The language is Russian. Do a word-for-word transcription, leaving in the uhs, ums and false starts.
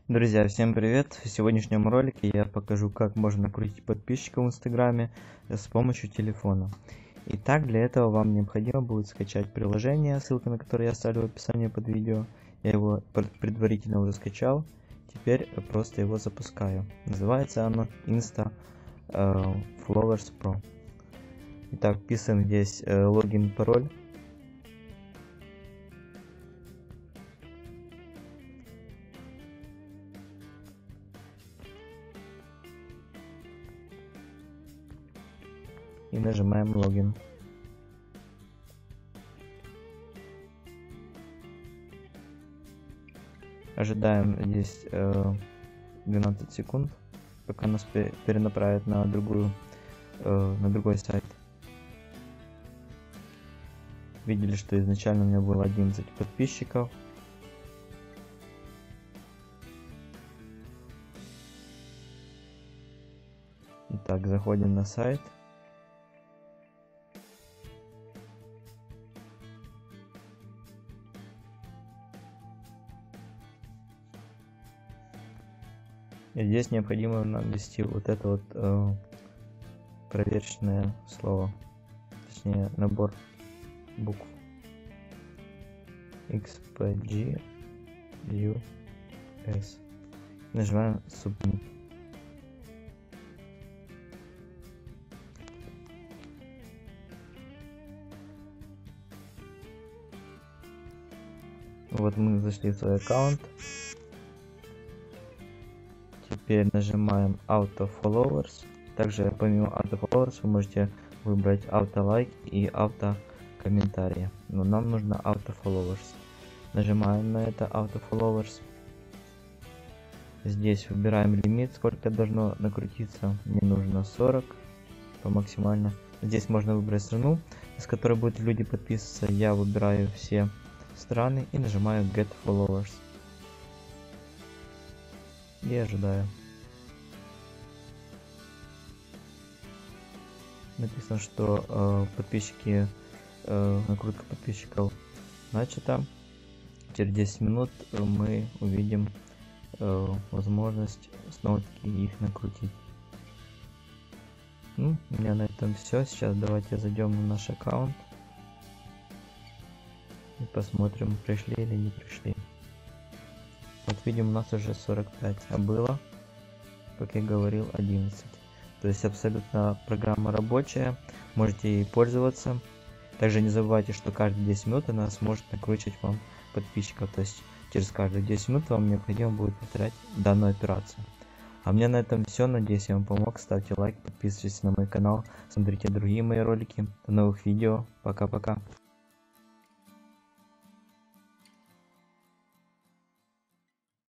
Друзья, всем привет! В сегодняшнем ролике я покажу, как можно накрутить подписчиков в Инстаграме с помощью телефона. Итак, для этого вам необходимо будет скачать приложение, ссылка на которое я оставлю в описании под видео. Я его предварительно уже скачал, теперь просто его запускаю. Называется оно Insta Followers Pro. Итак, вписываем здесь логин, пароль. И нажимаем логин. Ожидаем здесь э, двенадцать секунд, пока нас перенаправит на другую э, на другой сайт. Видели, что изначально у меня было одиннадцать подписчиков. Итак, заходим на сайт. И здесь необходимо нам ввести вот это вот э, проверочное слово, точнее набор букв X P G U S. Нажимаем Submit. Вот мы зашли в свой аккаунт. Теперь нажимаем Auto Followers. Также помимо Auto Followers вы можете выбрать Auto Like и Auto комментарии. Но нам нужно Auto Followers. Нажимаем на это Auto Followers. Здесь выбираем лимит, сколько должно накрутиться. Мне нужно сорок по максимально. Здесь можно выбрать страну, с которой будут люди подписываться. Я выбираю все страны и нажимаю Get Followers. И ожидаю. Написано, что э, подписчики, э, накрутка подписчиков начата. Через десять минут мы увидим э, возможность снова таки их накрутить. Ну, у меня на этом все. Сейчас давайте зайдем на наш аккаунт и посмотрим, пришли или не пришли. Вот видим, у нас уже сорок пять, а было, как я говорил, одиннадцать. То есть абсолютно программа рабочая, можете ей пользоваться. Также не забывайте, что каждые десять минут она сможет накручивать вам подписчиков. То есть через каждые десять минут вам необходимо будет повторять данную операцию. А мне на этом все. Надеюсь, я вам помог. Ставьте лайк, подписывайтесь на мой канал, смотрите другие мои ролики. До новых видео. Пока-пока.